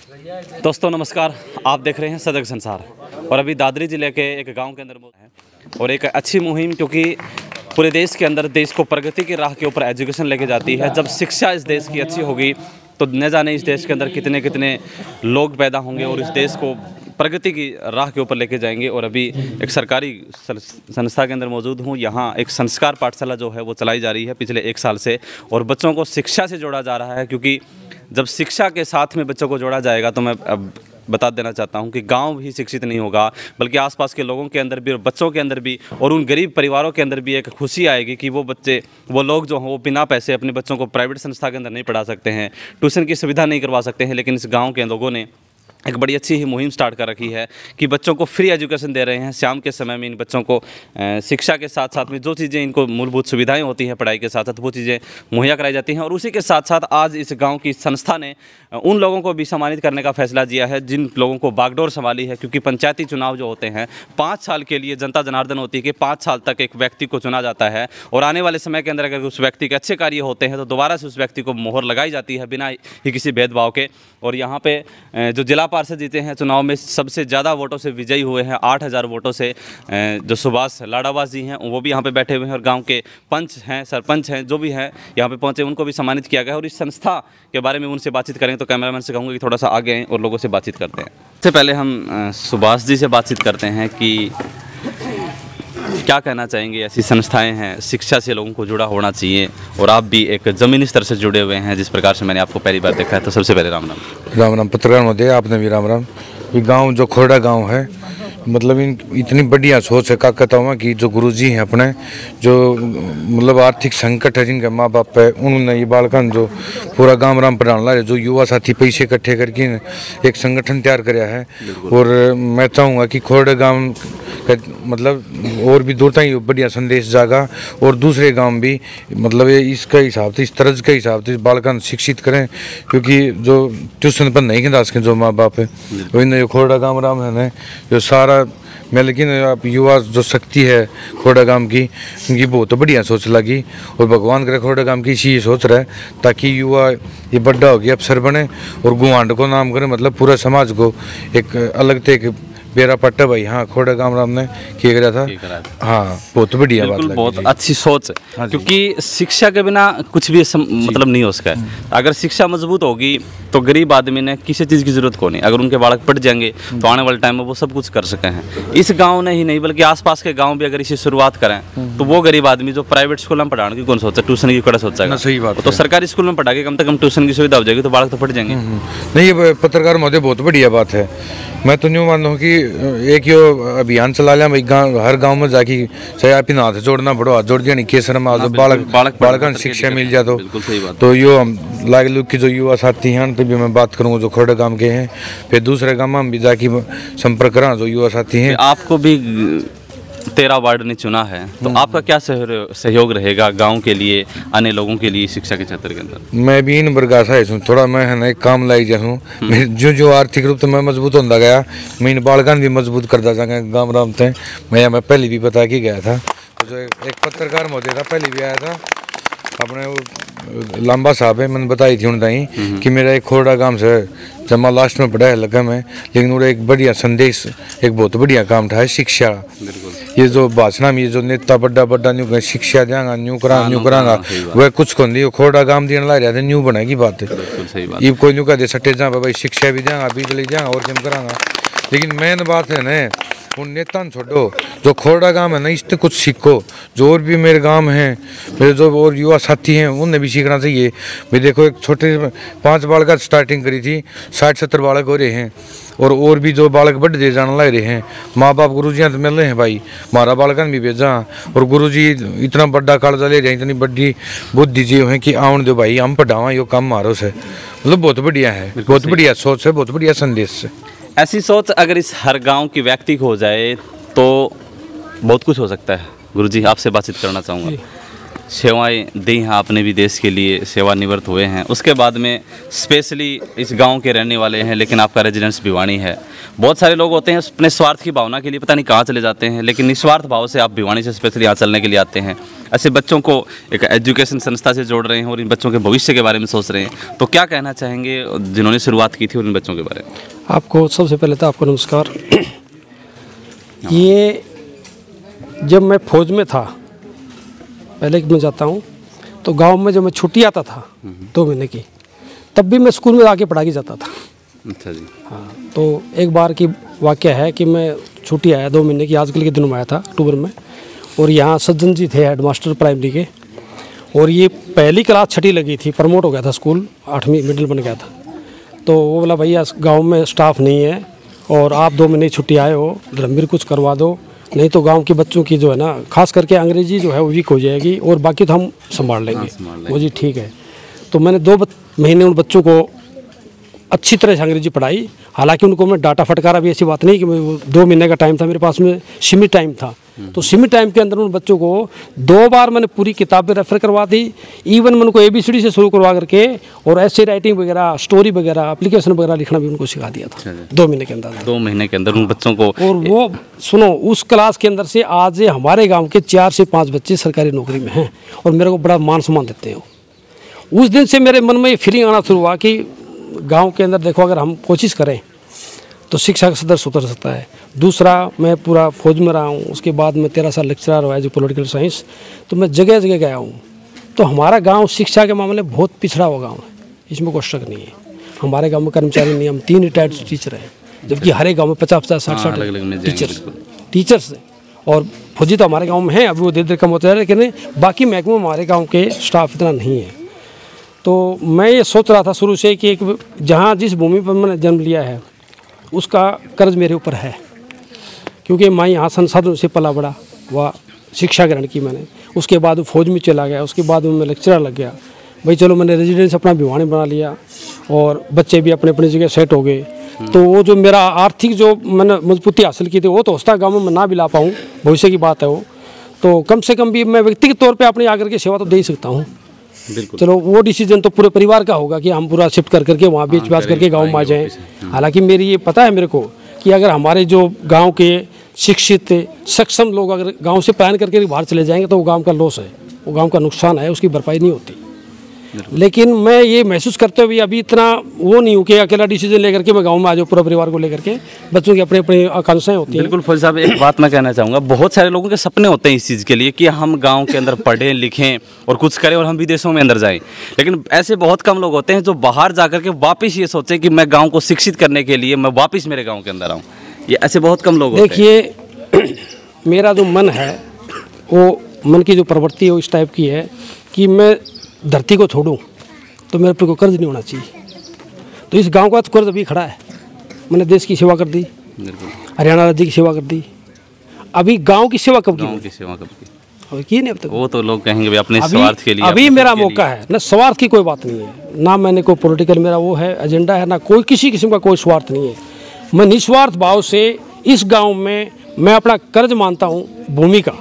दोस्तों नमस्कार, आप देख रहे हैं सजग संसार। और अभी दादरी ज़िले के एक गांव के अंदर है और एक अच्छी मुहिम, क्योंकि पूरे देश के अंदर देश को प्रगति की राह के ऊपर एजुकेशन लेके जाती है। जब शिक्षा इस देश की अच्छी होगी तो न जाने इस देश के अंदर कितने कितने लोग पैदा होंगे और इस देश को प्रगति की राह के ऊपर लेके जाएंगे। और अभी एक सरकारी संस्था के अंदर मौजूद हूँ। यहाँ एक संस्कार पाठशाला जो है वो चलाई जा रही है पिछले 1 साल से, और बच्चों को शिक्षा से जोड़ा जा रहा है। क्योंकि जब शिक्षा के साथ में बच्चों को जोड़ा जाएगा तो मैं अब बता देना चाहता हूं कि गांव भी शिक्षित नहीं होगा, बल्कि आसपास के लोगों के अंदर भी और बच्चों के अंदर भी और उन गरीब परिवारों के अंदर भी एक खुशी आएगी कि वो लोग जो हैं वो बिना पैसे अपने बच्चों को प्राइवेट संस्था के अंदर नहीं पढ़ा सकते हैं, ट्यूशन की सुविधा नहीं करवा सकते हैं। लेकिन इस गाँव के लोगों ने एक बड़ी अच्छी ही मुहिम स्टार्ट कर रखी है कि बच्चों को फ्री एजुकेशन दे रहे हैं। शाम के समय में इन बच्चों को शिक्षा के साथ साथ में जो चीज़ें इनको मूलभूत सुविधाएं होती हैं पढ़ाई के साथ साथ वो चीज़ें मुहैया कराई जाती हैं। और उसी के साथ साथ आज इस गांव की संस्था ने उन लोगों को भी सम्मानित करने का फैसला किया है जिन लोगों को बागडोर संभाली है। क्योंकि पंचायती चुनाव जो होते हैं 5 साल के लिए जनता जनार्दन होती है कि 5 साल तक एक व्यक्ति को चुना जाता है, और आने वाले समय के अंदर अगर उस व्यक्ति के अच्छे कार्य होते हैं तो दोबारा से उस व्यक्ति को मोहर लगाई जाती है बिना ही किसी भेदभाव के। और यहाँ पे जो जिला पार्षद जीते हैं चुनाव में सबसे ज़्यादा वोटों से विजयी हुए हैं, 8000 वोटों से, जो सुभाष लाडावास जी हैं वो भी यहाँ पे बैठे हुए हैं, और गांव के पंच हैं, सरपंच हैं, जो भी हैं यहाँ पे पहुँचे उनको भी सम्मानित किया गया है। और इस संस्था के बारे में उनसे बातचीत करें तो कैमरामैन से कहूँगा कि थोड़ा सा आगे आएं और लोगों से बातचीत करते हैं। सबसे पहले हम सुभाष जी से बातचीत करते हैं कि क्या कहना चाहेंगे। ऐसी संस्थाएं हैं, शिक्षा से लोगों को जुड़ा होना चाहिए, और आप भी एक ज़मीनी स्तर से जुड़े हुए हैं जिस प्रकार से मैंने आपको पहली बार देखा है। तो सबसे पहले राम राम। राम राम पत्रकार महोदय, आपने भी राम राम। ये गांव जो खोड़ा गांव है, मतलब इतनी बढ़िया सोच है। क्या कहता हूँ कि जो गुरुजी हैं अपने, जो मतलब आर्थिक संकट है जिनके माँ बाप है, उन्होंने ये बालकन जो पूरा गांव राम पढ़ाने ला रहे, जो युवा साथी पैसे इकट्ठे करके एक संगठन तैयार कराया है। और मैं चाहूँगा कि खोड़ा गांव मतलब और भी दूर तक बढ़िया संदेश जागा, और दूसरे गांव भी मतलब इसका हिसाब से, इस तरज के हिसाब से बालकन शिक्षित करें। क्योंकि जो ट्यूशन पर नहीं खिला सकें जो माँ बाप है, वही खोड़ा गांव राम है जो सारा मैं, लेकिन आप युवा जो शक्ति है खोड़ा गांव की, उनकी बहुत बढ़िया सोच लगी। और भगवान करे खोड़ा गांव की इसी सोच रहा है ताकि युवा ये बड़ा हो गया अफसर बने और गुआंड को नाम करे, मतलब पूरा समाज को एक अलग से एक बेरा पट्टा भाई। हाँ, खोड़ा गांव राम ने किया गया था। हाँ, बहुत बढ़िया बात लगी, बहुत अच्छी सोच है। हाँ, क्योंकि शिक्षा के बिना कुछ भी मतलब नहीं हो सका है। अगर शिक्षा मजबूत होगी तो गरीब आदमी ने किसी चीज़ की जरूरत को नहीं। अगर उनके बालक पढ़ जाएंगे तो आने वाले टाइम में वो सब कुछ कर सके हैं। इस गांव ने ही नहीं बल्कि आसपास के गांव भी अगर इसी शुरुआत करें तो वो गरीब आदमी जो प्राइवेट स्कूल में पढ़ाने की कौन सोचा, ट्यूशन की कड़ा सोचेगा। सही बात, तो सरकारी स्कूल में पढ़ा के कम से कम ट्यूशन की सुविधा हो जाएगी तो बालक तो पढ़ जाएंगे। नहीं, ये पत्रकार महोदय बहुत बढ़िया बात है। मैं तो यूँ मान रहा हूँ कि एक यो अभियान चला लिया भाई, हर गांव में जाके चाहे आप हाथ जोड़ना पड़ो, हाथ जोड़ दिया नहीं केसर में बालक शिक्षा मिल जाए तो यो हम लाग लुक की जो युवा साथी हैं तो भी मैं बात करूँगा जो खोड़ा गांव के हैं, फिर दूसरे गांव में भी जाके संपर्क करा जो युवा साथी हैं। आपको भी 13 वार्ड ने चुना है तो आपका क्या सहयोग रहेगा गांव के लिए, अन्य लोगों के लिए शिक्षा के क्षेत्र के अंदर? मैं भी इन बरगासा हूँ, थोड़ा मैं है ना एक काम लाई जाऊँ। जो आर्थिक रूप से मैं मजबूत होता गया, मैं इन बालकन भी मजबूत करता जाऊँगा गाँव राम से। मैं पहले भी बता के गया था, जो एक पत्रकार महोदय था पहले भी आया था अपने वो लांबा साहब है, मैंने बताई थी उन्हें कि मेरा एक खोड़ा गांव से जमा लास्ट में पड़ा है लगा में, लेकिन वो एक बढ़िया संदेश, एक बहुत बढ़िया काम था शिक्षा। ये जो भाषण में ये जो नेता बड़ा न्यू शिक्षा देंगा, न्यू करांगा वह कुछ को नहीं, खोड़ा गांव देने ला रहा था, न्यू बनेगी बात है। ये कोई न्यू कह सटे जा भाई शिक्षा भी देंगा, बिजली देंगा और क्या करांगा। लेकिन मेन बात है न उन नेता छोड़ो, जो खोड़ा गांव है ना इससे कुछ सीखो। जो और भी मेरे गांव हैं, मेरे जो और युवा साथी हैं उन्हें भी सीखना चाहिए। मैं देखो एक छोटे 5 बालक स्टार्टिंग करी थी, 60-70 बालक हो रहे हैं, और भी जो बालक बढ़ दे जाने लग रहे हैं। माँ बाप गुरुजियाँ तो मिल रहे हैं भाई, हमारा बालकन भी भेजा, और गुरुजी इतना बड़ा कागजा ले रहे हैं, इतनी बड़ी बुद्धि जी है कि आउन दो भाई हम पढ़ावा, यो काम मारो से, मतलब बहुत बढ़िया है, बहुत बढ़िया सोच है, बहुत बढ़िया संदेश है। ऐसी सोच अगर इस हर गांव की व्यक्ति को हो जाए तो बहुत कुछ हो सकता है। गुरुजी आपसे बातचीत करना चाहूँगा। सेवाएं दी हैं आपने भी, देश के लिए सेवानिवृत्त हुए हैं। उसके बाद में स्पेशली इस गांव के रहने वाले हैं, लेकिन आपका रेजिडेंस भिवानी है। बहुत सारे लोग होते हैं अपने स्वार्थ की भावना के लिए पता नहीं कहाँ चले जाते हैं, लेकिन निस्वार्थ भाव से आप भिवानी से स्पेशली यहाँ चलने के लिए आते हैं। ऐसे बच्चों को एक एजुकेशन संस्था से जोड़ रहे हैं और इन बच्चों के भविष्य के बारे में सोच रहे हैं, तो क्या कहना चाहेंगे जिन्होंने शुरुआत की थी और इन बच्चों के बारे में? आपको सबसे पहले तो आपको नमस्कार। ये जब मैं फौज में था, पहले मैं जाता हूँ, तो गांव में जब मैं छुट्टी आता था 2 महीने की, तब भी मैं स्कूल में आके पढ़ा के जाता था। अच्छा जी। हाँ, तो एक बार की वाक़या है कि मैं छुट्टी आया 2 महीने की, आजकल के दिनों में आया था अक्टूबर में, और यहाँ सज्जन जी थे हेडमास्टर प्राइमरी के, और ये पहली क्लास 6ठी लगी थी, प्रमोट हो गया था स्कूल, 8वीं मिडिल बन गया था। तो वो बोला भैया गाँव में स्टाफ नहीं है और आप 2 महीने छुट्टी आए हो, धर्मवीर कुछ करवा दो, नहीं तो गांव के बच्चों की जो है ना, खास करके अंग्रेजी जो है वो वीक हो जाएगी और बाकी तो हम संभाल लेंगे। वो जी ठीक है। तो मैंने 2 महीने उन बच्चों को अच्छी तरह से अंग्रेजी पढ़ाई। हालांकि उनको मैं डाटा फटकारा भी, ऐसी बात नहीं कि मैं 2 महीने का टाइम था मेरे पास में, सीमित टाइम था। तो सीमित टाइम के अंदर उन बच्चों को 2 बार मैंने पूरी किताबें रेफर करवा दी। इवन मैं उनको ABCD से शुरू करवा करके और ऐसे राइटिंग वगैरह, स्टोरी वगैरह, एप्लीकेशन वगैरह लिखना भी उनको सिखा दिया था 2 महीने के अंदर। 2 महीने के अंदर उन बच्चों को। और वो सुनो, उस क्लास के अंदर से आज हमारे गांव के 4 से 5 बच्चे सरकारी नौकरी में हैं और मेरे को बड़ा मान सम्मान देते हैं। उस दिन से मेरे मन में ये फीलिंग आना शुरू हुआ कि गांव के अंदर देखो, अगर हम कोशिश करें तो शिक्षा का स्तर सुधर सकता है। दूसरा, मैं पूरा फौज में रहा हूँ, उसके बाद मैं 13 साल लेक्चरर हुआ जो पॉलिटिकल साइंस, तो मैं जगह जगह गया हूँ। तो हमारा गांव शिक्षा के मामले में बहुत पिछड़ा हुआ गांव है, इसमें कोई शक नहीं है। हमारे गांव में कर्मचारी नहीं, हम 3 रिटायर्ड टीचर हैं, जबकि हर एक गाँव में 50-50, 60-60 टीचर्स हैं। और फौजी तो हमारे गाँव में है, अभी वो धीरे धीरे कम होता है, लेकिन बाकी महकमे में हमारे गाँव के स्टाफ इतना नहीं है। तो मैं ये सोच रहा था शुरू से कि एक जहाँ जिस भूमि पर मैंने जन्म लिया है उसका कर्ज मेरे ऊपर है, क्योंकि मैं यहाँ संसाधनों से पला बड़ा, वह शिक्षा ग्रहण की मैंने। उसके बाद फौज में चला गया, उसके बाद मैं लेक्चरर लग गया। भाई चलो, मैंने रेजिडेंस अपना भिवानी बना लिया और बच्चे भी अपने अपनी जगह सेट हो गए। तो वो जो मेरा आर्थिक जो मैंने मजबूती हासिल की थी, वो तो होता गाँव में ना भी ला पाऊँ, भविष्य की बात है वो, तो कम से कम भी मैं व्यक्तिगत तौर पर अपनी आकर के सेवा तो दे ही सकता हूँ। चलो, वो डिसीजन तो पूरे परिवार का होगा कि हम पूरा शिफ्ट कर करके वहाँ बेच बाच करके गांव में आ जाएं। हालांकि मेरी ये पता है मेरे को कि अगर हमारे जो गांव के शिक्षित सक्षम लोग अगर गांव से पलायन करके बाहर चले जाएंगे तो वो गांव का लॉस है, वो गांव का नुकसान है, उसकी भरपाई नहीं होती। लेकिन मैं ये महसूस करते हुए अभी इतना वो नहीं हूँ कि अकेला डिसीजन लेकर के मैं गांव में आ जाऊँ, पूरा परिवार को लेकर के। बच्चों की अपनी अपनी आकांक्षाएं होती हैं। बिल्कुल फौजी साहब, एक बात मैं कहना चाहूँगा, बहुत सारे लोगों के सपने होते हैं इस चीज़ के लिए कि हम गांव के अंदर पढ़ें लिखें और कुछ करें और हम विदेशों में अंदर जाएं, लेकिन ऐसे बहुत कम लोग होते हैं जो बाहर जा करके वापस ये सोचें कि मैं गाँव को शिक्षित करने के लिए मैं वापस मेरे गाँव के अंदर आऊँ। ये ऐसे बहुत कम लोग होते हैं। देखिए, मेरा जो मन है, वो मन की जो प्रवृत्ति है वो इस टाइप की है कि मैं धरती को छोड़ूं तो मेरे पर कोई कर्ज नहीं होना चाहिए। तो इस गांव का तो कर्ज अभी खड़ा है। मैंने देश की सेवा कर दी, हरियाणा राज्य की सेवा कर दी, अभी गांव की सेवा कब की? गांव की सेवा कब की? और की नहीं अब तक। वो तो लोग कहेंगे भाई अपने स्वार्थ के लिए। अभी मेरा मौका है ना, स्वार्थ की कोई बात नहीं है ना, मैंने कोई पॉलिटिकल मेरा वो है एजेंडा है ना, कोई किसी किस्म का कोई स्वार्थ नहीं है। मैं निस्वार्थ भाव से इस गाँव में मैं अपना कर्ज मानता हूँ भूमि का,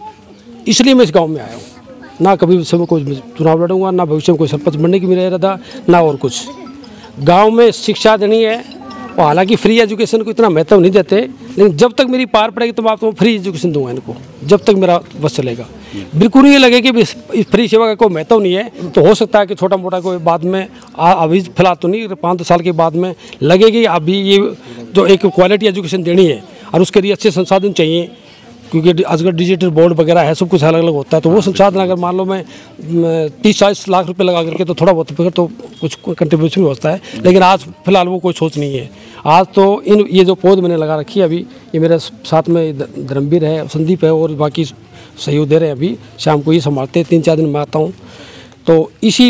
इसलिए मैं इस गाँव में आया हूँ। ना कभी भविष्य में कोई चुनाव लड़ूंगा, ना भविष्य में कोई सरपंच बनने की मेरा इरादा, ना और कुछ। गांव में शिक्षा देनी है, और हालांकि फ्री एजुकेशन को इतना महत्व नहीं देते, लेकिन जब तक मेरी पार पड़ेगी तो मैं आपको फ्री एजुकेशन दूंगा इनको, जब तक मेरा बस चलेगा। बिल्कुल ये लगे कि इस फ्री सेवा का कोई महत्व नहीं है, तो हो सकता है कि छोटा मोटा कोई बाद में, अभी फिलहाल तो नहीं, 5-10 साल के बाद में लगेगी। अभी ये जो एक क्वालिटी एजुकेशन देनी है और उसके लिए अच्छे संसाधन चाहिए, क्योंकि आजकल डिजिटल बोर्ड वगैरह है, सब कुछ अलग अलग होता है। तो वो संसाधन अगर मान लो मैं 30-40 लाख रुपए लगा करके तो थोड़ा बहुत तो कुछ कंट्रीब्यूशन भी होता है, लेकिन आज फिलहाल वो कोई सोच नहीं है। आज तो ये जो पौध मैंने लगा रखी है अभी, ये मेरे साथ में धर्मवीर है, संदीप है और बाकी सहयोग दे रहे हैं। अभी शाम को ये संभालते हैं, 3-4 दिन में आता हूँ। तो इसी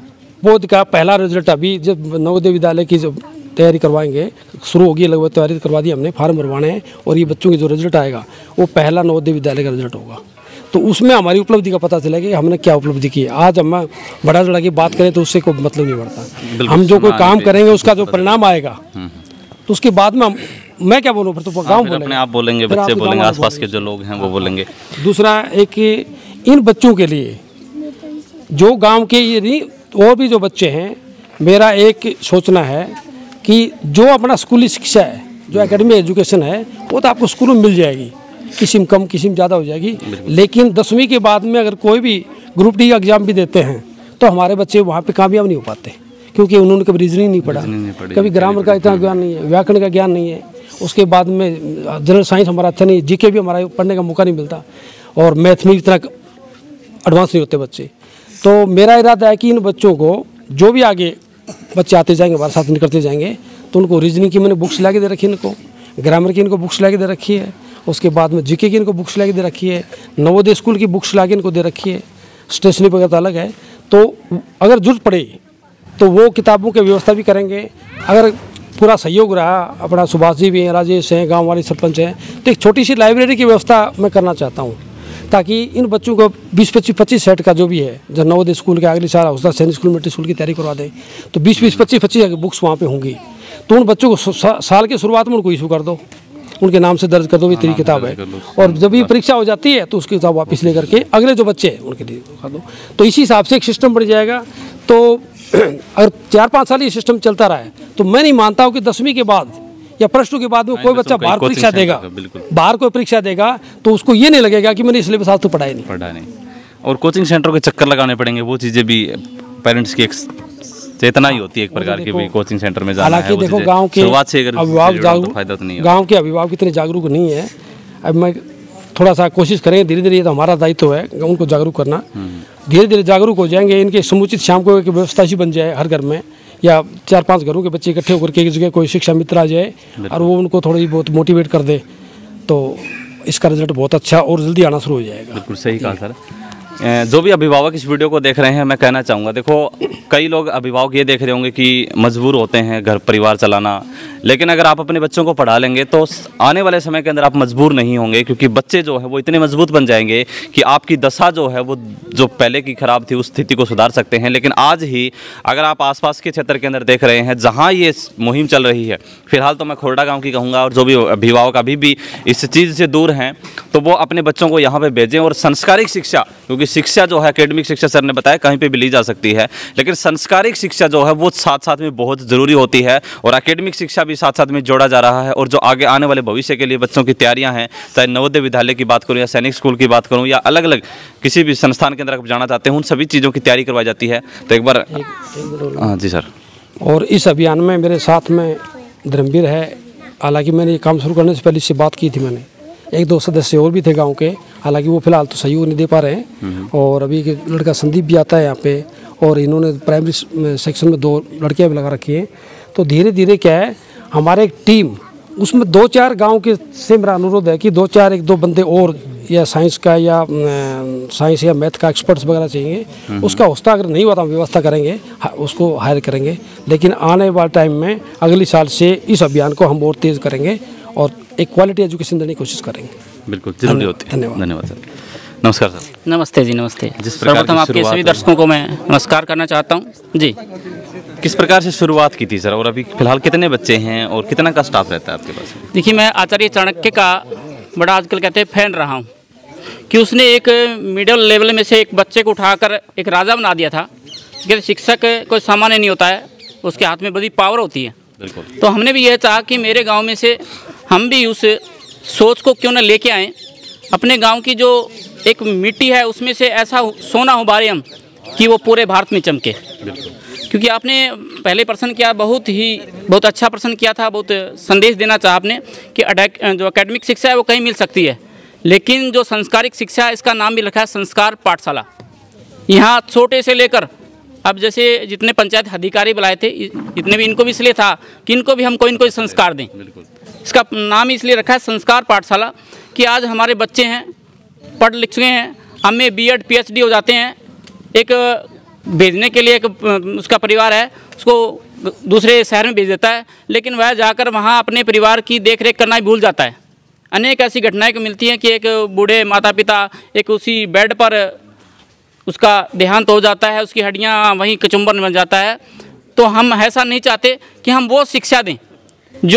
पौध का पहला रिजल्ट अभी जब नवोदय विद्यालय की जब तैयारी करवाएंगे, शुरू होगी लगभग, तैयारी करवा दी हमने, फार्म भरवाने हैं, और ये बच्चों की जो रिजल्ट आएगा वो पहला नवोदय विद्यालय का रिजल्ट होगा। तो उसमें हमारी उपलब्धि का पता चलेगा कि हमने क्या उपलब्धि की है। आज हम बड़ा चढ़ा की बात करें तो उससे कोई मतलब नहीं बढ़ता। हम जो कोई काम करेंगे उसका जो परिणाम आएगा तो उसके बाद में मैं क्या बोलूँ, फिर तो गाँव बोलेंगे, अपने आप बोलेंगे, बच्चे बोलेंगे, आसपास के जो लोग हैं वो बोलेंगे। दूसरा एक, इन बच्चों के लिए जो गांव के ये नहीं और भी जो बच्चे हैं, मेरा एक सोचना है कि जो अपना स्कूली शिक्षा है, जो एकेडमिक एजुकेशन है, वो तो आपको स्कूलों में मिल जाएगी, किसी में कम किसी में ज़्यादा हो जाएगी। लेकिन 10वीं के बाद में अगर कोई भी ग्रुप डी का एग्ज़ाम भी देते हैं तो हमारे बच्चे वहाँ पे कामयाब नहीं हो पाते, क्योंकि उन्होंने कभी रीजनिंग नहीं पढ़ा, कभी ग्रामर का इतना ज्ञान नहीं है, व्याकरण का ज्ञान नहीं है, उसके बाद में जनरल साइंस हमारा अच्छा नहीं है, जीके भी हमारा पढ़ने का मौका नहीं मिलता, और मैथ में इतना एडवांस नहीं होते बच्चे। तो मेरा इरादा है कि इन बच्चों को जो भी आगे बच्चे आते जाएंगे, हमारे साथ निकलते जाएंगे, तो उनको रीजनिंग की मैंने बुक्स ला के दे रखी है, इनको ग्रामर की इनको बुक्स ला के दे रखी है, उसके बाद में जीके की इनको बुक्स ला के दे रखी है, नवोदय स्कूल की बुक्स ला के इनको दे रखी है, स्टेशनरी वगैरह तो अलग है। तो अगर जरूरत पड़े तो वो किताबों की व्यवस्था भी करेंगे। अगर पूरा सहयोग रहा, अपना सुभाष जी भी हैं, राजेश हैं, गाँव वाले सरपंच हैं, तो एक छोटी सी लाइब्रेरी की व्यवस्था मैं करना चाहता हूँ, ताकि इन बच्चों को 20-25 सेट का जो भी है, जब नवोदय स्कूल के अगले साल हौसला सैनिक स्कूल मिलिट्री स्कूल की तैयारी करवा दें, तो 20-25 बुक्स वहाँ पे होंगी। तो उन बच्चों को साल की शुरुआत में उनको इशू कर दो, उनके नाम से दर्ज कर दो, ये तेरी किताब है, और जब ये परीक्षा हो जाती है तो उसकी किताब वापस लेकर के अगले जो बच्चे हैं उनके लिए कर दो। तो इसी हिसाब से एक सिस्टम बन जाएगा। तो अगर 4-5 साल ये सिस्टम चलता रहा है तो मैं नहीं मानता हूँ कि 10वीं के बाद या +2 के बाद में कोई बच्चा बाहर परीक्षा देगा, बाहर कोई परीक्षा देगा तो उसको ये नहीं लगेगा कि मैंने सिलेबस आज तो पढ़ा नहीं। और कोचिंग सेंटरों के चक्कर लगाने पड़ेंगे, वो चीज़ें भी पेरेंट्स की एक चेतना ही होती है, एक प्रकार की भी कोचिंग सेंटर में जाना है। हालांकि देखो गांव के अभिभावक जागरूक, गांव के अभिभावक इतने जागरूक नहीं है। अब मैं थोड़ा सा कोशिश करें धीरे धीरे, ये तो हमारा दायित्व है उनको जागरूक करना। धीरे धीरे जागरूक हो जाएंगे, इनके समुचित शाम को एक व्यवस्था ही बन जाए हर घर में, या 4-5 घरों के बच्चे इकट्ठे होकर के एक जगह कोई शिक्षा मित्र आ जाए और वो उनको थोड़ी बहुत मोटिवेट कर दे, तो इसका रिजल्ट बहुत अच्छा और जल्दी आना शुरू हो जाएगा। बिल्कुल सही कहा सर। जो भी अभिभावक इस वीडियो को देख रहे हैं, मैं कहना चाहूँगा, देखो कई लोग अभिभावक ये देख रहे होंगे कि मजबूर होते हैं घर परिवार चलाना, लेकिन अगर आप अपने बच्चों को पढ़ा लेंगे तो आने वाले समय के अंदर आप मजबूर नहीं होंगे, क्योंकि बच्चे जो है वो इतने मजबूत बन जाएंगे कि आपकी दशा जो है वो जो पहले की खराब थी उस स्थिति को सुधार सकते हैं। लेकिन आज ही अगर आप आसपास के क्षेत्र के अंदर देख रहे हैं जहाँ ये मुहिम चल रही है, फिलहाल तो मैं खोरडा गाँव की कहूँगा, और जो भी अभिभावक अभी भी इस चीज़ से दूर हैं तो वो अपने बच्चों को यहाँ पर भेजें। और संस्कारिक शिक्षा, क्योंकि शिक्षा जो है एकेडमिक शिक्षा सर ने बताया कहीं पे भी ली जा सकती है, लेकिन संस्कारिक शिक्षा जो है वो साथ साथ में बहुत ज़रूरी होती है, और एकेडमिक शिक्षा भी साथ साथ में जोड़ा जा रहा है। और जो आगे आने वाले भविष्य के लिए बच्चों की तैयारियां हैं, चाहे नवोदय विद्यालय की बात करूं या सैनिक स्कूल की बात करूं या अलग अलग किसी भी संस्थान के अंदर आप जाना चाहते हैं, उन सभी चीज़ों की तैयारी करवाई जाती है। तो एक बार हाँ जी सर। और इस अभियान में मेरे साथ में धर्मवीर है, हालांकि मैंने ये काम शुरू करने से पहले इससे बात की थी, मैंने 1-2 सदस्य और भी थे गांव के, हालांकि वो फिलहाल तो सहयोग नहीं दे पा रहे हैं। और अभी एक लड़का संदीप भी आता है यहाँ पे, और इन्होंने प्राइमरी सेक्शन में 2 लड़कियाँ भी लगा रखी हैं। तो धीरे धीरे क्या है, हमारे एक टीम, उसमें 2-4 गांव के से मेरा अनुरोध है कि 1-2 बंदे और, या साइंस का या साइंस या मैथ का एक्सपर्ट्स वगैरह चाहिए। उसका हौसला अगर नहीं हुआ तो हम व्यवस्था करेंगे, उसको हायर करेंगे। लेकिन आने वाले टाइम में अगले साल से इस अभियान को हम और तेज़ करेंगे और एक क्वालिटी एजुकेशन देने की कोशिश करेंगे। बिल्कुल जरूरी होती है। धन्यवाद सर। नमस्कार सर। नमस्ते जी, नमस्ते। सर्वप्रथम आपके सभी दर्शकों को मैं नमस्कार करना चाहता हूँ जी। किस प्रकार से शुरुआत की थी सर, और अभी फिलहाल कितने बच्चे हैं और कितना का स्टाफ रहता है आपके पास? देखिए, मैं आचार्य चाणक्य का बड़ा आजकल कहते हैं फैन रहा हूँ, कि उसने एक मिडिल लेवल में से एक बच्चे को उठाकर एक राजा बना दिया था। कि शिक्षक कोई सामान्य नहीं होता है, उसके हाथ में बड़ी पावर होती है। बिल्कुल। तो हमने भी यह चाहा कि मेरे गाँव में से हम भी उस सोच को क्यों न लेके आएँ, अपने गाँव की जो एक मिट्टी है उसमें से ऐसा सोना उबारे हम कि वो पूरे भारत में चमके। क्योंकि आपने पहले प्रश्न किया, बहुत अच्छा प्रश्न किया था, बहुत संदेश देना चाहा आपने कि जो एकेडमिक शिक्षा है वो कहीं मिल सकती है, लेकिन जो संस्कारिक शिक्षा है इसका नाम भी लिखा है संस्कार पाठशाला। यहाँ छोटे से लेकर अब जैसे जितने पंचायत अधिकारी बुलाए थे, इतने भी इनको भी इसलिए था कि इनको भी हम कोई न कोई संस्कार दें। इसका नाम इसलिए रखा है संस्कार पाठशाला कि आज हमारे बच्चे हैं, पढ़ लिख चुके हैं, हमें BEd PhD हो जाते हैं, एक भेजने के लिए एक उसका परिवार है उसको दूसरे शहर में भेज देता है, लेकिन वह जाकर वहाँ अपने परिवार की देखरेख करना ही भूल जाता है। अनेक ऐसी घटनाएं मिलती हैं कि एक बूढ़े माता पिता एक उसी बेड पर उसका देहांत हो जाता है, उसकी हड्डियाँ वहीं कचुम्बर बन जाता है। तो हम ऐसा नहीं चाहते कि हम वो शिक्षा दें जो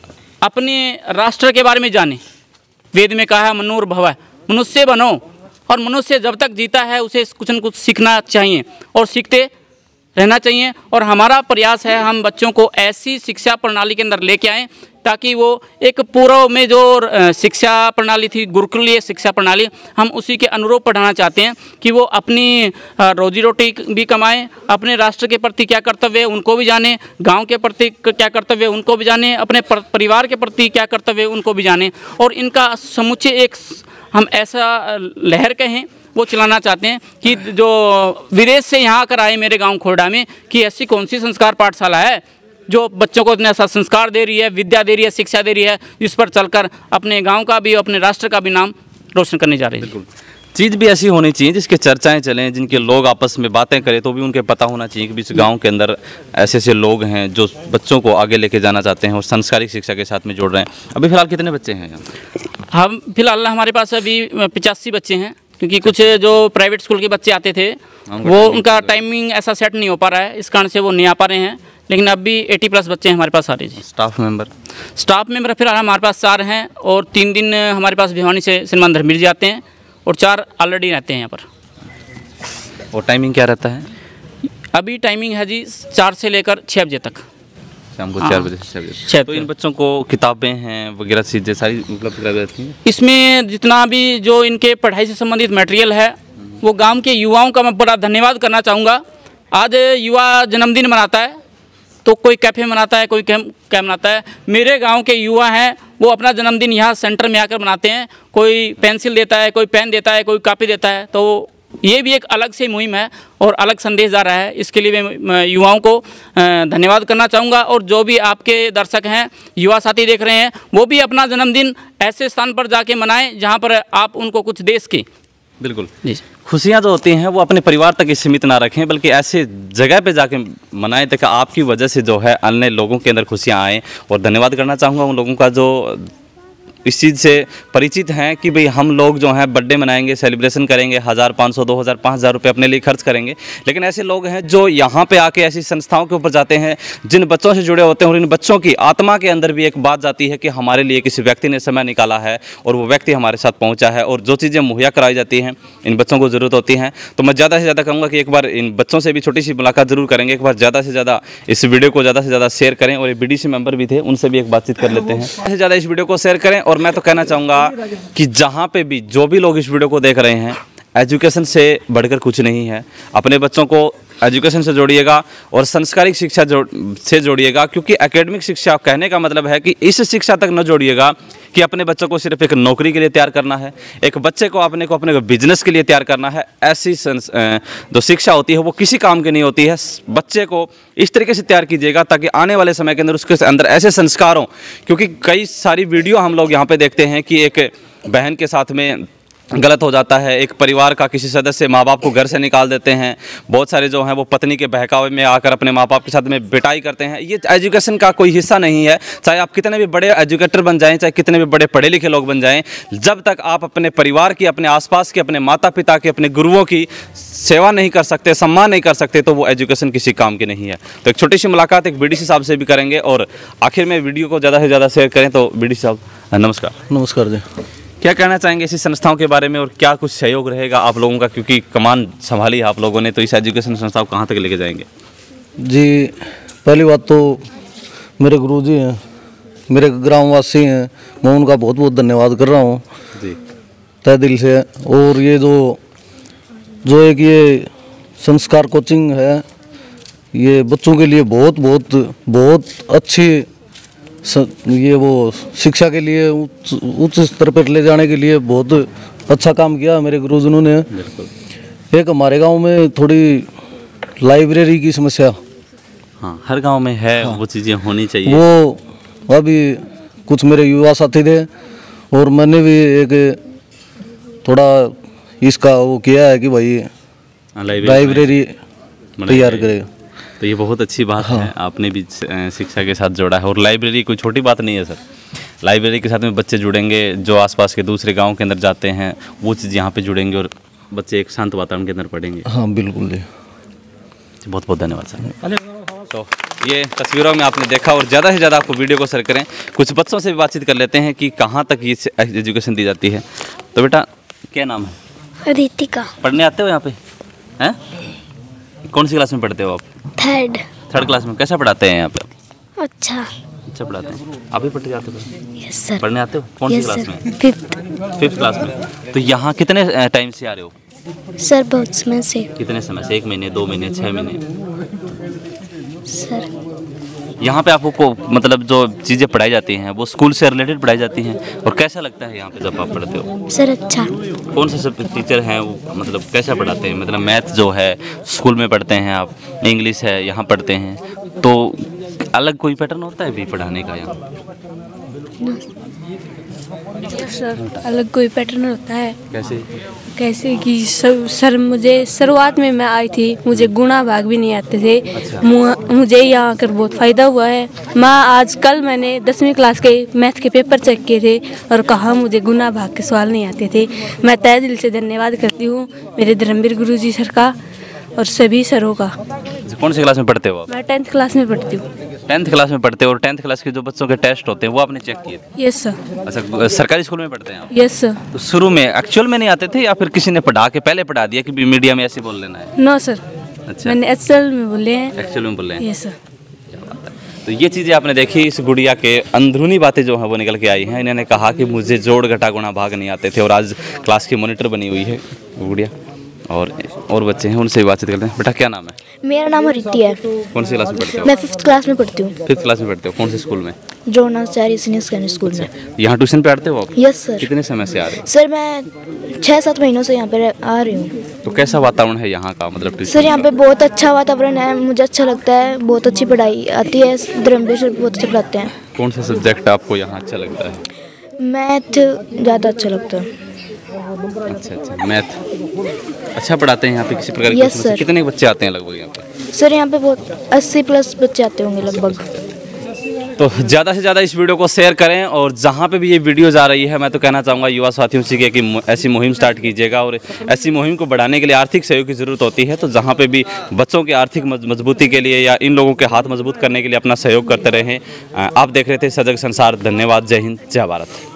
अपने राष्ट्र के बारे में जाने। वेद में कहा है मनुर्भव, मनुष्य बनो और मनुष्य जब तक जीता है उसे कुछ न कुछ सीखना चाहिए और सीखते रहना चाहिए। और हमारा प्रयास है हम बच्चों को ऐसी शिक्षा प्रणाली के अंदर लेके आएँ ताकि वो एक पूर्व में जो शिक्षा प्रणाली थी, गुरुकुलीय शिक्षा प्रणाली, हम उसी के अनुरूप पढ़ाना चाहते हैं कि वो अपनी रोजी रोटी भी कमाएं, अपने राष्ट्र के प्रति क्या कर्तव्य है उनको भी जानें, गांव के प्रति क्या कर्तव्य है उनको भी जानें, अपने परिवार के प्रति क्या कर्तव्य है उनको भी जानें। और इनका समुचे एक हम ऐसा लहर कहें वो चलाना चाहते हैं कि जो विदेश से यहाँ आकर आए मेरे गाँव खोरडा में कि ऐसी कौन सी संस्कार पाठशाला है जो बच्चों को इतना ऐसा संस्कार दे रही है, विद्या दे रही है, शिक्षा दे रही है, जिस पर चलकर अपने गांव का भी अपने राष्ट्र का भी नाम रोशन करने जा रहे हैं। बिल्कुल, चीज़ भी ऐसी होनी चाहिए जिसके चर्चाएं चलें, जिनके लोग आपस में बातें करें तो भी उनके पता होना चाहिए कि इस गांव के अंदर ऐसे ऐसे लोग हैं जो बच्चों को आगे लेके जाना चाहते हैं और संस्कारिक शिक्षा के साथ में जोड़ रहे हैं। अभी फिलहाल कितने बच्चे हैं यहाँ? हम फिलहाल हमारे पास अभी 85 बच्चे हैं, क्योंकि कुछ जो प्राइवेट स्कूल के बच्चे आते थे वो उनका टाइमिंग ऐसा सेट नहीं हो पा रहा है, इस कारण से वो नहीं आ पा रहे हैं। लेकिन अब भी 80+ बच्चे हमारे पास आ रहे हैं। स्टाफ मेंबर फिलहाल हमारे पास 4 हैं और 3 दिन हमारे पास भिवानी से श्रीमान धर्मवीर जी आते हैं और 4 ऑलरेडी रहते हैं यहाँ पर। और टाइमिंग क्या रहता है? अभी टाइमिंग है जी 4 से लेकर 6 बजे तक, शाम को 4 बजे से 6 बजे। तो इन बच्चों को किताबें हैं वगैरह चीज़ें सारी उपलब्ध कराई जाती हैं? इसमें जितना भी जो इनके पढ़ाई से संबंधित मटेरियल है वो गांव के युवाओं का मैं बड़ा धन्यवाद करना चाहूँगा। आज युवा जन्मदिन मनाता है तो कोई कैफ़े मनाता है, कोई क्या मनाता है। मेरे गांव के युवा हैं वो अपना जन्मदिन यहाँ सेंटर में आकर मनाते हैं। कोई पेंसिल देता है, कोई पेन देता है, कोई कॉपी देता है। तो ये भी एक अलग से मुहिम है और अलग संदेश जा रहा है। इसके लिए मैं युवाओं को धन्यवाद करना चाहूँगा। और जो भी आपके दर्शक हैं, युवा साथी देख रहे हैं, वो भी अपना जन्मदिन ऐसे स्थान पर जाके मनाएं जहाँ पर आप उनको कुछ देश की बिल्कुल खुशियाँ जो होती हैं वो अपने परिवार तक ही सीमित ना रखें, बल्कि ऐसे जगह पे जाके मनाएं ताकि आपकी वजह से जो है अन्य लोगों के अंदर खुशियाँ आएँ। और धन्यवाद करना चाहूँगा उन लोगों का जो इस चीज़ से परिचित हैं कि भाई हम लोग जो हैं बर्थडे मनाएंगे, सेलिब्रेशन करेंगे, 1000, 500, 2000, 5000 रुपये अपने लिए खर्च करेंगे। लेकिन ऐसे लोग हैं जो यहाँ पे आके ऐसी संस्थाओं के ऊपर जाते हैं जिन बच्चों से जुड़े होते हैं और इन बच्चों की आत्मा के अंदर भी एक बात जाती है कि हमारे लिए किसी व्यक्ति ने समय निकाला है और वो व्यक्ति हमारे साथ पहुँचा है और जो चीज़ें मुहैया कराई जाती हैं इन बच्चों को ज़रूरत होती हैं। तो मैं ज़्यादा से ज़्यादा कहूँगा कि एक बार इन बच्चों से भी छोटी सी मुलाकात जरूर करेंगे, एक बार ज़्यादा से ज़्यादा इस वीडियो को ज़्यादा से ज़्यादा शेयर करें। और ये BDC मेंबर भी थे, उनसे भी एक बातचीत कर लेते हैं। ज़्यादा से ज़्यादा इस वीडियो को शेयर करें। और मैं तो कहना चाहूँगा कि जहाँ पे भी जो भी लोग इस वीडियो को देख रहे हैं, एजुकेशन से बढ़कर कुछ नहीं है। अपने बच्चों को एजुकेशन से जोड़िएगा और संस्कारिक शिक्षा से जोड़िएगा, क्योंकि एकेडमिक शिक्षा कहने का मतलब है कि इस शिक्षा तक न जोड़िएगा कि अपने बच्चों को सिर्फ एक नौकरी के लिए तैयार करना है, एक बच्चे को अपने बिजनेस के लिए तैयार करना है। ऐसी जो शिक्षा होती है वो किसी काम की नहीं होती है। बच्चे को इस तरीके से तैयार कीजिएगा ताकि आने वाले समय के अंदर उसके अंदर ऐसे संस्कार हों। क्योंकि कई सारी वीडियो हम लोग यहाँ पे देखते हैं कि एक बहन के साथ में गलत हो जाता है, एक परिवार का किसी सदस्य माँ बाप को घर से निकाल देते हैं, बहुत सारे जो हैं वो पत्नी के बहकावे में आकर अपने माँ बाप के साथ में पिटाई करते हैं। ये एजुकेशन का कोई हिस्सा नहीं है। चाहे आप कितने भी बड़े एजुकेटर बन जाएं, चाहे कितने भी बड़े पढ़े लिखे लोग बन जाएं, जब तक आप अपने परिवार की, अपने आसपास के, अपने माता पिता के, अपने गुरुओं की सेवा नहीं कर सकते, सम्मान नहीं कर सकते, तो वो एजुकेशन किसी काम की नहीं है। तो एक छोटी सी मुलाकात एक BDC साहब से भी करेंगे और आखिर में वीडियो को ज़्यादा से ज़्यादा शेयर करें। तो BDC साहब नमस्कार। नमस्कार जी। क्या कहना चाहेंगे ऐसी संस्थाओं के बारे में और क्या कुछ सहयोग रहेगा आप लोगों का, क्योंकि कमान संभाली आप लोगों ने, तो इस एजुकेशन संस्थाओं को कहाँ तक लेके जाएंगे? जी, पहली बात तो मेरे गुरुजी हैं, मेरे ग्रामवासी हैं, मैं उनका बहुत बहुत धन्यवाद कर रहा हूँ जी तहे दिल से। और ये जो एक ये संस्कार कोचिंग है, ये बच्चों के लिए बहुत अच्छी ये वो शिक्षा के लिए उच्च स्तर पर ले जाने के लिए बहुत अच्छा काम किया मेरे गुरुजनों ने। एक हमारे गांव में थोड़ी लाइब्रेरी की समस्या, हाँ, हर गांव में है। हाँ, वो चीज़ें होनी चाहिए। वो अभी कुछ मेरे युवा साथी थे और मैंने भी एक थोड़ा इसका वो किया है कि भाई लाइब्रेरी तैयार करे। तो ये बहुत अच्छी बात है, आपने भी शिक्षा के साथ जोड़ा है। और लाइब्रेरी कोई छोटी बात नहीं है सर। लाइब्रेरी के साथ में बच्चे जुड़ेंगे, जो आसपास के दूसरे गांव के अंदर जाते हैं वो चीज़ यहाँ पे जुड़ेंगे और बच्चे एक शांत वातावरण के अंदर पढ़ेंगे। हाँ बिल्कुल जी, बहुत बहुत धन्यवाद सर। तो ये तस्वीरों में आपने देखा और ज़्यादा से ज़्यादा आपको वीडियो को शेयर करें। कुछ बच्चों से भी बातचीत कर लेते हैं कि कहाँ तक ये एजुकेशन दी जाती है। तो बेटा क्या नाम है? रितिका। पढ़ने आते हो यहाँ पे हैं? कौन सी क्लास में पढ़ते हो आप? थर्ड क्लास में। कैसा पढ़ाते हैं यहाँ पे? अच्छा पढ़ाते हैं। आप भी पढ़ते जाते हो? Yes sir. पढ़ने आते हो? कौन सी यस क्लास सर, में? 5th क्लास में। तो यहाँ कितने टाइम से आ रहे हो? सर बहुत समय से कितने समय से? 1 महीने, 2 महीने, 6 महीने? सर। यहाँ पे आपको मतलब जो चीज़ें पढ़ाई जाती हैं वो स्कूल से रिलेटेड पढ़ाई जाती हैं, और कैसा लगता है यहाँ पे जब आप पढ़ते हो? सर अच्छा। कौन से सब टीचर हैं वो, मतलब कैसा पढ़ाते हैं? मतलब मैथ जो है स्कूल में पढ़ते हैं आप, इंग्लिश है यहाँ पढ़ते हैं, तो अलग कोई पैटर्न होता है भी पढ़ाने का यहाँ? सर अलग कोई पैटर्न होता है। कैसे कि सर मुझे शुरुआत में मैं आई थी, मुझे गुणा भाग भी नहीं आते थे। मुझे यहाँ आकर बहुत फ़ायदा हुआ है। आज कल मैंने 10वीं क्लास के मैथ के पेपर चेक किए थे और कहा मुझे गुणा भाग के सवाल नहीं आते थे। मैं तहे दिल से धन्यवाद करती हूँ मेरे धर्मवीर गुरुजी सर का और सभी सरों का। कौन सी क्लास में पढ़ते हो आप? मैं 10th क्लास में पढ़ती हूँ। 10th क्लास में पढ़ते हो, और 10th क्लास के जो बच्चों के टेस्ट होते हैं वो आपने चेक किए थे? Yes sir. अच्छा, सरकारी स्कूल में पढ़ते हैं आप? Yes sir. तो शुरू में एक्चुअल में नहीं आते थे या फिर किसी ने पढ़ा के पहले पढ़ा दिया कि मीडिया में ऐसे बोल लेना है? No sir. अच्छा, मैंने एक्चुअल में बोले हैं। एक्चुअल में बोले हैं। Yes sir. तो ये चीज़ें आपने देखी, इस गुड़िया के अंदरूनी बातें जो हैं वो निकल के आई हैं। इन्होंने कहा कि मुझे जोड़ घटा गुणा भाग नहीं आते थे, और आज क्लास की मॉनिटर बनी हुई है गुड़िया। और बच्चे हैं, उनसे बातचीत करते हैं। बेटा क्या नाम है? मेरा नाम रिति है। कौन सी क्लास में पढ़ते हो? मैं 5th क्लास में पढ़ती हूँ। 5th क्लास में पढ़ते हो? कौन से स्कूल में? द्रोणाचार्य सीनियर सेकेंडरी स्कूल में। यहाँ ट्यूशन पे पढ़ते हो आप? Yes sir. कितने समय से आ रहे हो? सर मैं 6-7 महीनों से यहाँ पे आ रही हूँ। तो कैसा वातावरण है यहाँ का, मतलब ट्यूशन? सर यहाँ पे बहुत अच्छा वातावरण है, मुझे अच्छा लगता है। बहुत अच्छी पढ़ाई आती है, धर्मवीर सर बहुत अच्छे पढ़ाते हैं। कौन सा सब्जेक्ट आपको यहाँ अच्छा लगता है? मैथ ज़्यादा अच्छा लगता है। अच्छा, मैथ अच्छा पढ़ाते हैं यहाँ पे? किसी प्रकार यस की सर। कितने बच्चे आते हैं लगभग यहाँ पे? सर यहाँ पे बहुत 80+ बच्चे आते होंगे लगभग। तो ज़्यादा से ज़्यादा इस वीडियो को शेयर करें, और जहाँ पे भी ये वीडियो जा रही है मैं तो कहना चाहूँगा युवा साथियों से कि ऐसी मुहिम स्टार्ट कीजिएगा, और ऐसी मुहिम को बढ़ाने के लिए आर्थिक सहयोग की ज़रूरत होती है। तो जहाँ पे भी बच्चों की आर्थिक मजबूती के लिए या इन लोगों के हाथ मजबूत करने के लिए अपना सहयोग करते रहें। आप देख रहे थे सजग संसार। धन्यवाद। जय हिंद, जय भारत।